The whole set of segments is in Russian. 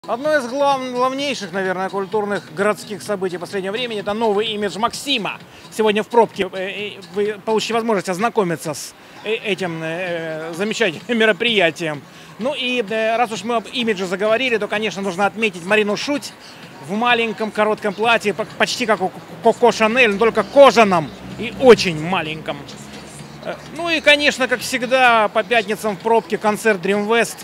Одно из главнейших, наверное, культурных городских событий последнего времени – это новый имидж Максима. Сегодня в пробке вы получите возможность ознакомиться с этим замечательным мероприятием. Ну и раз уж мы об имидже заговорили, то, конечно, нужно отметить Марину Шуть в маленьком коротком платье, почти как у Коко Шанель, но только кожаном и очень маленьком. Ну и, конечно, как всегда, по пятницам в пробке концерт Dream West.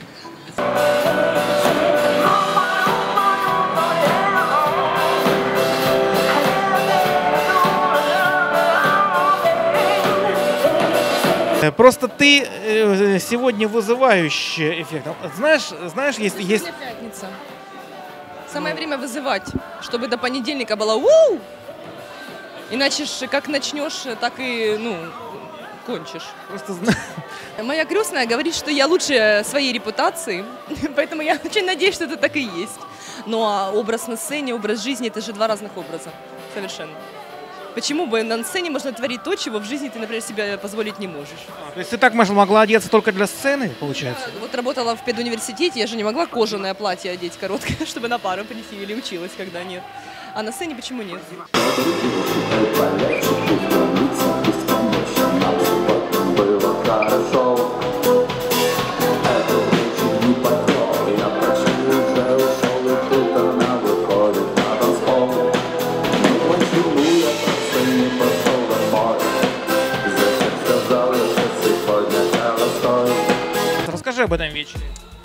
Просто ты сегодня вызывающий эффект. Знаешь, есть... Пятница. Самое время вызывать, чтобы до понедельника было «уу!». Иначе как начнешь, так и, кончишь. Просто... Моя крестная говорит, что я лучше своей репутации, поэтому я очень надеюсь, что это так и есть. Но образ на сцене, образ жизни – это же два разных образа. Совершенно. Почему бы на сцене можно творить то, чего в жизни ты, например, себе позволить не можешь? То есть ты так могла одеться только для сцены, получается? Вот работала в педуниверситете, я же не могла кожаное платье одеть короткое, чтобы на пару прийти, или училась, когда нет. А на сцене почему нет? Расскажи об этом вечере.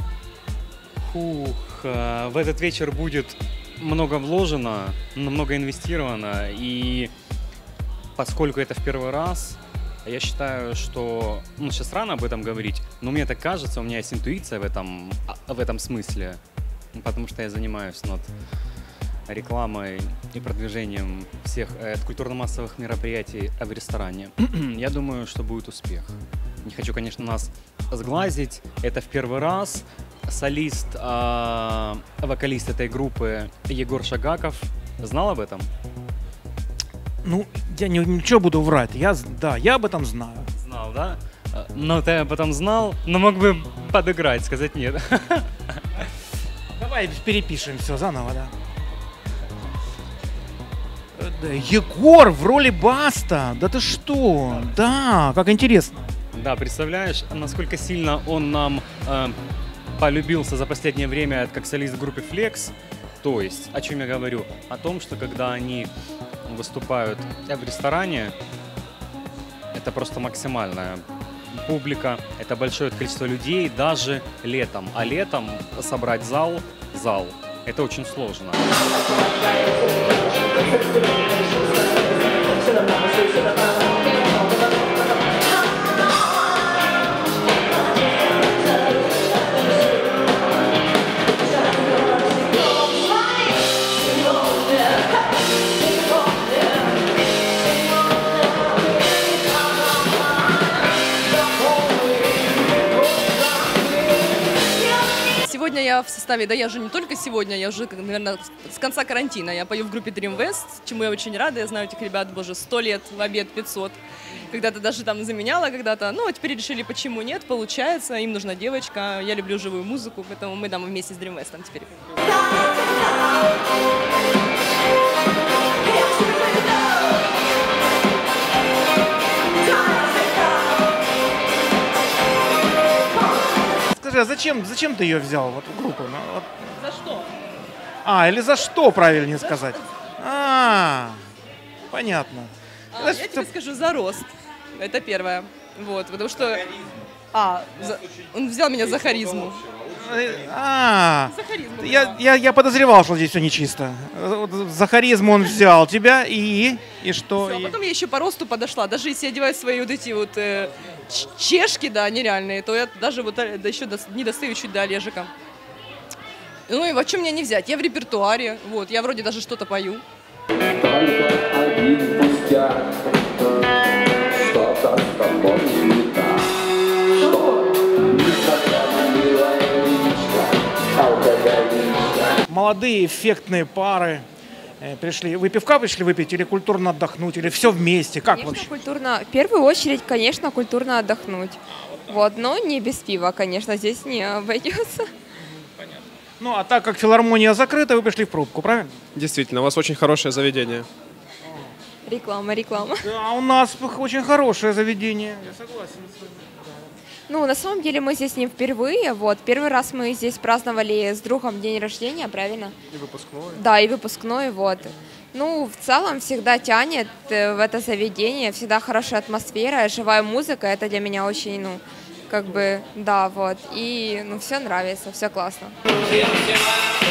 В этот вечер будет много вложено, много инвестировано, и поскольку это в первый раз, я считаю, что, сейчас рано об этом говорить, но мне так кажется, у меня есть интуиция в этом смысле, потому что я занимаюсь над рекламой и продвижением всех культурно-массовых мероприятий в ресторане. Я думаю, что будет успех. Не хочу, конечно, нас сглазить. Это в первый раз. Солист, вокалист этой группы Егор Шагаков. Знал об этом? Ну, я ничего буду врать. Я об этом знаю. Знал, да? Но ты об этом знал, но мог бы подыграть, сказать нет. Давай перепишем все заново, да. Егор в роли Баста. Да ты что? Да, как интересно. Да, представляешь, насколько сильно он нам полюбился за последнее время как солист в группе Flex. То есть, о чем я говорю? О том, что когда они выступают в ресторане, это просто максимальная публика, это большое количество людей, даже летом. А летом собрать зал, это очень сложно. Сегодня я в составе, да я же не только сегодня, я уже, наверное, с конца карантина. Я пою в группе Dream West, чему я очень рада. Я знаю этих ребят, боже, 100 лет, в обед 500. Когда-то даже там заменяла, когда-то, а теперь решили, почему нет, получается. Им нужна девочка, я люблю живую музыку, поэтому мы там вместе с Dream West теперь. Скажи, а зачем ты ее взял в эту группу? За что? Или за что, правильнее сказать? Понятно. Я тебе скажу, за рост. Это первое. Вот, потому что... он взял меня за харизму. За харизму. Я подозревал, что здесь все нечисто. За харизму он взял тебя и что? Все, потом я еще по росту подошла. Даже если я одеваю свои вот эти вот чешки, да, нереальные, то я даже еще не достаю чуть до Олежика. Ну и в чем меня не взять? Я в репертуаре, вот, я вроде даже что-то пою. Молодые эффектные пары пришли. Вы пивка пришли выпить или культурно отдохнуть, или все вместе? Как конечно, вообще? Культурно. В первую очередь, конечно, культурно отдохнуть. Вот, но не без пива, конечно, здесь не обойдется. Понятно. Ну, а так как филармония закрыта, вы пришли в пробку, правильно? Действительно, у вас очень хорошее заведение. Реклама, реклама. Да, у нас очень хорошее заведение. Я согласен с вами. Ну, на самом деле мы здесь не впервые, вот. Первый раз мы здесь праздновали с другом день рождения, правильно? И выпускной. Да, и выпускной, вот. Ну, в целом всегда тянет в это заведение, всегда хорошая атмосфера, живая музыка, это для меня очень, ну, как бы, да, вот. И, ну, все нравится, все классно. Всем